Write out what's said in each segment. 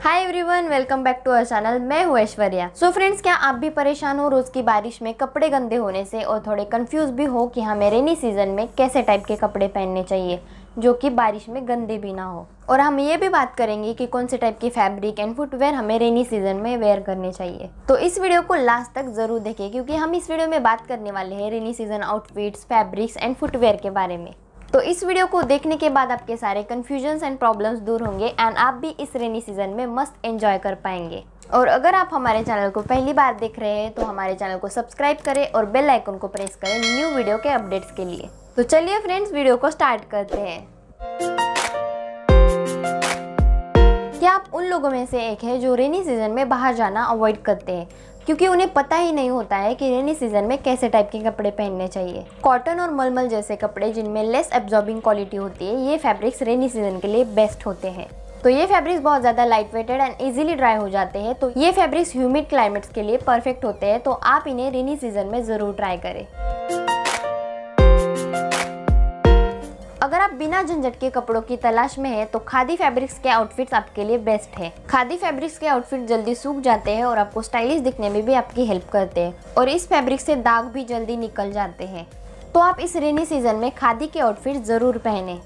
Hi everyone, welcome back to our channel. मैं हूँ Aishwarya. So friends, क्या आप भी परेशान हो रोज की बारिश में कपड़े गंदे होने से और थोड़े कंफ्यूज भी हो कि हमें रेनी सीजन में कैसे टाइप के कपड़े पहनने चाहिए जो कि बारिश में गंदे भी ना हो। और हम ये भी बात करेंगे कि कौन से टाइप की फैब्रिक एंड फुटवेयर हमें रेनी सीजन में वेयर करने चाहिए। तो इस वीडियो को लास्ट तक जरूर देखें क्योंकि हम इस वीडियो में बात करने वाले हैं rainy season outfits, fabrics and footwear के बारे में। तो इस वीडियो को देखने के बाद आपके सारे कंफ्यूजन्स एंड प्रॉब्लम्स दूर होंगे एंड आप भी इस रेनी सीजन में मस्त एंजॉय कर पाएंगे। और अगर आप हमारे चैनल को पहली बार देख रहे हैं तो हमारे चैनल को सब्सक्राइब करें और बेल आइकन को प्रेस करें न्यू वीडियो के अपडेट्स के लिए। तो चलिए फ्रेंड्स, वीडियो को स्टार्ट करते हैं। क्या आप उन लोगों में से एक है जो रेनी सीजन में बाहर जाना अवॉइड करते हैं क्योंकि उन्हें पता ही नहीं होता है कि रेनी सीजन में कैसे टाइप के कपड़े पहनने चाहिए? कॉटन और मलमल जैसे कपड़े जिनमें लेस एब्जॉर्बिंग क्वालिटी होती है, ये फैब्रिक्स रेनी सीजन के लिए बेस्ट होते हैं। तो ये फैब्रिक्स बहुत ज़्यादा light weighted and easily dry हो जाते हैं। तो ये फैब्रिक्स ह्यूमिड क्लाइमेट्स के लिए परफेक्ट होते हैं। तो आप इन्हें रेनी सीजन में ज़रूर ट्राई करें। अगर आप बिना झंझट के कपड़ों की तलाश में हैं तो खादी फैब्रिक्स के आउटफिट्स आपके लिए बेस्ट है। खादी फैब्रिक्स के आउटफिट जल्दी सूख जाते हैं और आपको स्टाइलिश दिखने में भी आपकी हेल्प करते हैं और इस फैब्रिक से दाग भी जल्दी निकल जाते हैं। तो आप इस रेनी सीजन में खादी के आउटफिट जरूर पहने।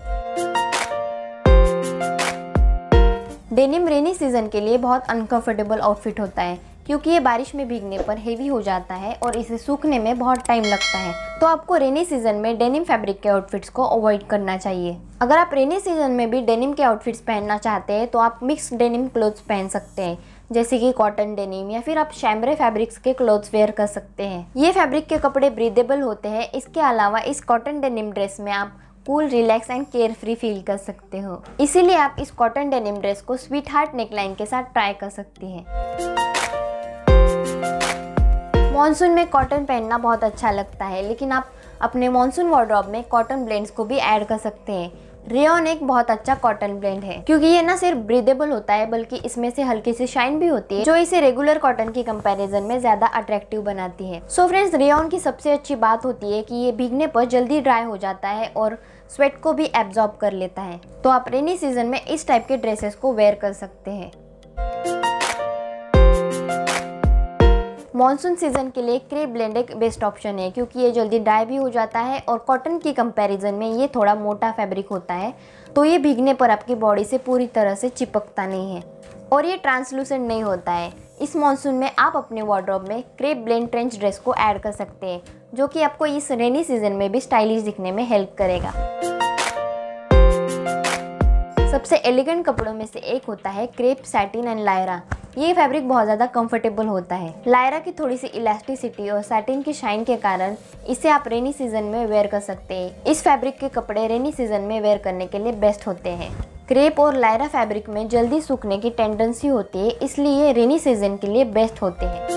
डेनिम रेनी सीजन के लिए बहुत अनकंफर्टेबल आउटफिट होता है क्योंकि ये बारिश में भीगने पर हेवी हो जाता है और इसे सूखने में बहुत टाइम लगता है। तो आपको रेनी सीजन में डेनिम फैब्रिक के आउटफिट्स को अवॉइड करना चाहिए। अगर आप रेनी सीजन में भी डेनिम के आउटफिट्स पहनना चाहते हैं तो आप मिक्स डेनिम क्लोथ्स पहन सकते हैं, जैसे कि कॉटन डेनिम या फिर आप शैम्ब्रे फैब्रिक्स के क्लोथ्स वेयर कर सकते हैं। ये फैब्रिक के कपड़े ब्रीदेबल होते हैं। इसके अलावा इस कॉटन डेनिम ड्रेस में आप cool, relax and carefree feel कर सकते हो। इसीलिए आप इस कॉटन डेनिम ड्रेस को स्वीट हार्ट नेकलाइन के साथ ट्राई कर सकती हैं। मॉनसून में कॉटन पहनना बहुत अच्छा लगता है, लेकिन आप अपने मॉनसून वार्डरोब में कॉटन ब्लेंड्स को भी ऐड कर सकते हैं। रेयॉन एक बहुत अच्छा कॉटन ब्लेंड है क्योंकि ये ना सिर्फ ब्रीदेबल होता है बल्कि इसमें से हल्की सी शाइन भी होती है जो इसे रेगुलर कॉटन की कंपैरिजन में ज्यादा अट्रैक्टिव बनाती है। सो फ्रेंड्स, रेयॉन की सबसे अच्छी बात होती है कि ये भीगने पर जल्दी ड्राई हो जाता है और स्वेट को भी एब्जॉर्ब कर लेता है। तो आप रेनी सीजन में इस टाइप के ड्रेसेस को वेयर कर सकते हैं। मॉनसून सीजन के लिए क्रेप ब्लेंड एक बेस्ट ऑप्शन है क्योंकि ये जल्दी ड्राई भी हो जाता है और कॉटन की कंपैरिजन में ये थोड़ा मोटा फैब्रिक होता है। तो ये भीगने पर आपकी बॉडी से पूरी तरह से चिपकता नहीं है और ये ट्रांसलूसेंट नहीं होता है। इस मॉनसून में आप अपने वार्डरोब में क्रेप ब्लेंड ट्रेंच ड्रेस को ऐड कर सकते हैं जो कि आपको इस रेनी सीजन में भी स्टाइलिश दिखने में हेल्प करेगा। सबसे एलिगेंट कपड़ों में से एक होता है क्रेप, सैटिन एंड लायरा। ये फैब्रिक बहुत ज़्यादा कंफर्टेबल होता है। लायरा की थोड़ी सी इलास्टिसिटी और सैटिन की शाइन के कारण इसे आप रेनी सीजन में वेयर कर सकते हैं। इस फैब्रिक के कपड़े रेनी सीजन में वेयर करने के लिए बेस्ट होते हैं। क्रेप और लायरा फैब्रिक में जल्दी सूखने की टेंडेंसी होती है, इसलिए ये रेनी सीजन के लिए बेस्ट होते हैं।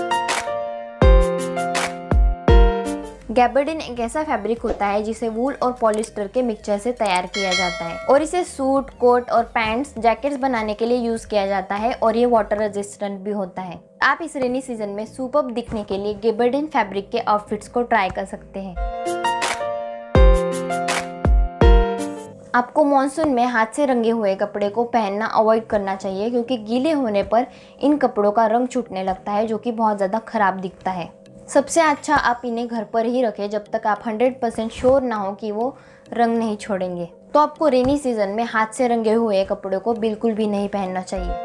गैबर्डिन एक ऐसा फैब्रिक होता है जिसे वूल और पॉलिस्टर के मिक्सचर से तैयार किया जाता है और इसे सूट, कोट और पैंट्स, जैकेट्स बनाने के लिए यूज किया जाता है और ये वाटर रेजिस्टेंट भी होता है। आप इस रेनी सीजन में सुपर्ब दिखने के लिए गैबर्डिन फैब्रिक के आउटफिट्स को ट्राई कर सकते हैं। आपको मॉनसून में हाथ से रंगे हुए कपड़े को पहनना अवॉइड करना चाहिए क्योंकि गीले होने पर इन कपड़ों का रंग छूटने लगता है जो कि बहुत ज़्यादा खराब दिखता है। सबसे अच्छा आप इन्हें घर पर ही रखें जब तक आप 100% श्योर ना हो कि वो रंग नहीं छोड़ेंगे। तो आपको रेनी सीजन में हाथ से रंगे हुए कपड़ों को बिल्कुल भी नहीं पहनना चाहिए।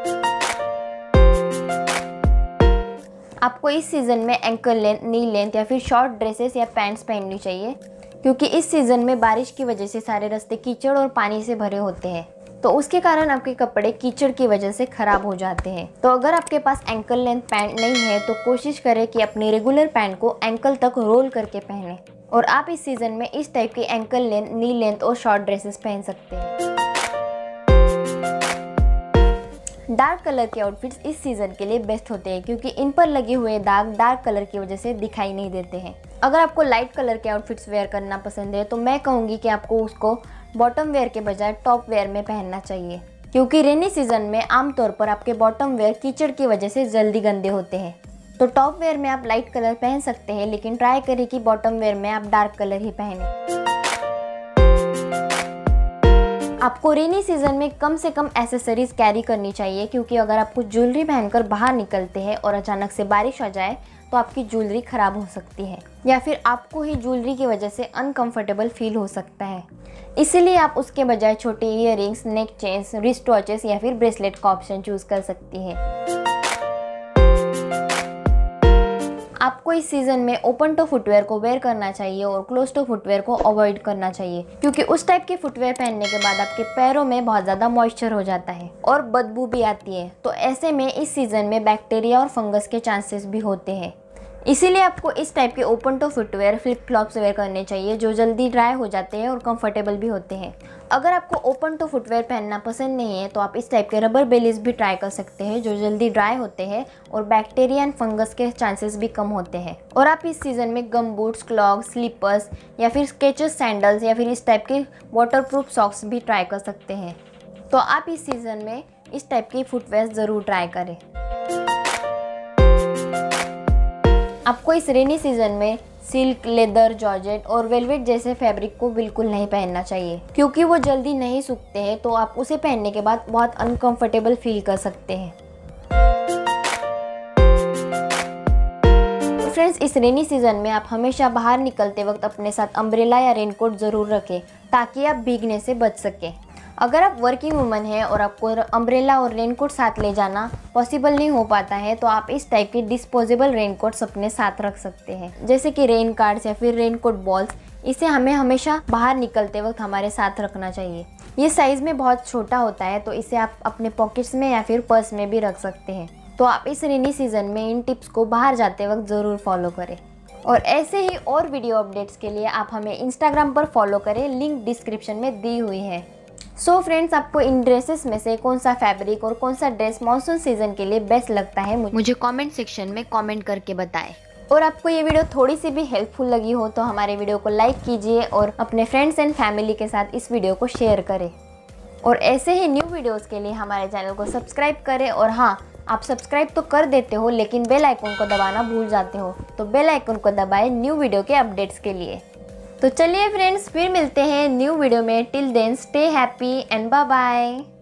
आपको इस सीजन में एंकल लेंथ, नी लेंथ या फिर शॉर्ट ड्रेसेस या पैंट्स पहननी चाहिए क्योंकि इस सीजन में बारिश की वजह से सारे रास्ते कीचड़ और पानी से भरे होते हैं। तो उसके कारण आपके कपड़े कीचड़ की वजह से खराब हो जाते हैं। तो अगर आपके पास एंकल लेंथ पैंट नहीं है तो कोशिश करें कि अपनी रेगुलर पैंट को एंकल तक रोल करके पहनें और आप इस सीजन में इस टाइप की एंकल लेंथ, नी लेंथ और शॉर्ट ड्रेसेस पहन सकते हैं। डार्क कलर के आउटफिट्स इस सीजन के लिए बेस्ट होते हैं क्योंकि इन पर लगे हुए दाग डार्क कलर की वजह से दिखाई नहीं देते हैं। अगर आपको लाइट कलर के आउटफिट्स वेयर करना पसंद है तो मैं कहूँगी कि आपको उसको बॉटम वेयर के बजाय टॉप वेयर में पहनना चाहिए क्योंकि रेनी सीजन में आमतौर पर आपके बॉटम वेयर कीचड़ की वजह से जल्दी गंदे होते हैं। तो टॉप वेयर में आप लाइट कलर पहन सकते हैं, लेकिन ट्राई करें कि बॉटम वेयर में आप डार्क कलर ही पहनें। आपको रेनी सीजन में कम से कम एसेसरीज कैरी करनी चाहिए, क्योंकि अगर आप कुछ ज्वेलरी पहनकर बाहर निकलते हैं और अचानक से बारिश आ जाए तो आपकी ज्वेलरी ख़राब हो सकती है या फिर आपको ही ज्वेलरी की वजह से अनकंफर्टेबल फील हो सकता है। इसीलिए आप उसके बजाय छोटे earrings, neck chains, wrist watches या फिर ब्रेसलेट का ऑप्शन चूज़ कर सकती है। आपको इस सीज़न में ओपन टो फुटवेयर को वेयर करना चाहिए और क्लोज टो फुटवेयर को अवॉइड करना चाहिए, क्योंकि उस टाइप के फुटवेयर पहनने के बाद आपके पैरों में बहुत ज़्यादा मॉइस्चर हो जाता है और बदबू भी आती है। तो ऐसे में इस सीज़न में बैक्टीरिया और फंगस के चांसेस भी होते हैं। इसीलिए आपको इस टाइप के open toe footwear, flip flops wear करने चाहिए जो जल्दी ड्राई हो जाते हैं और कंफर्टेबल भी होते हैं। अगर आपको ओपन टो फुटवेयर पहनना पसंद नहीं है तो आप इस टाइप के रबर बेलीज भी ट्राई कर सकते हैं जो जल्दी ड्राई होते हैं और बैक्टीरिया एंड फंगस के चांसेस भी कम होते हैं। और आप इस सीज़न में गम बूट्स, क्लॉग्स, स्लीपर्स या फिर स्केचेस सैंडल्स या फिर इस टाइप के वाटरप्रूफ सॉक्स भी ट्राई कर सकते हैं। तो आप इस सीज़न में इस टाइप की फुटवेयर ज़रूर ट्राई करें। आपको इस रेनी सीजन में सिल्क, लेदर, जॉर्जेट और वेलवेट जैसे फैब्रिक को बिल्कुल नहीं पहनना चाहिए, क्योंकि वो जल्दी नहीं सूखते हैं, तो आप उसे पहनने के बाद बहुत अनकंफर्टेबल फील कर सकते हैं। फ्रेंड्स, इस रेनी सीजन में आप हमेशा बाहर निकलते वक्त अपने साथ अम्ब्रेला या रेनकोट ज़रूर रखें ताकि आप भीगने से बच सकें। अगर आप वर्किंग वुमन हैं और आपको अम्ब्रेला और रेनकोट साथ ले जाना पॉसिबल नहीं हो पाता है तो आप इस टाइप के डिस्पोजेबल रेनकोट्स अपने साथ रख सकते हैं, जैसे कि रेन कार्ड्स या फिर रेनकोट बॉल्स। इसे हमें हमेशा बाहर निकलते वक्त हमारे साथ रखना चाहिए। ये साइज़ में बहुत छोटा होता है तो इसे आप अपने पॉकेट्स में या फिर पर्स में भी रख सकते हैं। तो आप इस रेनी सीजन में इन टिप्स को बाहर जाते वक्त ज़रूर फॉलो करें। और ऐसे ही और वीडियो अपडेट्स के लिए आप हमें इंस्टाग्राम पर फॉलो करें, लिंक डिस्क्रिप्शन में दी हुई है। सो फ्रेंड्स, आपको इन ड्रेसेस में से कौन सा फैब्रिक और कौन सा ड्रेस मॉनसून सीजन के लिए बेस्ट लगता है मुझे कमेंट सेक्शन में कमेंट करके बताएं। और आपको ये वीडियो थोड़ी सी भी हेल्पफुल लगी हो तो हमारे वीडियो को लाइक कीजिए और अपने फ्रेंड्स एंड फैमिली के साथ इस वीडियो को शेयर करें। और ऐसे ही न्यू वीडियोज़ के लिए हमारे चैनल को सब्सक्राइब करें। और हाँ, आप सब्सक्राइब तो कर देते हो लेकिन बेल आइकन को दबाना भूल जाते हो, तो बेल आइकन को दबाएं न्यू वीडियो के अपडेट्स के लिए। तो चलिए फ्रेंड्स, फिर मिलते हैं न्यू वीडियो में। Till then stay happy and bye bye.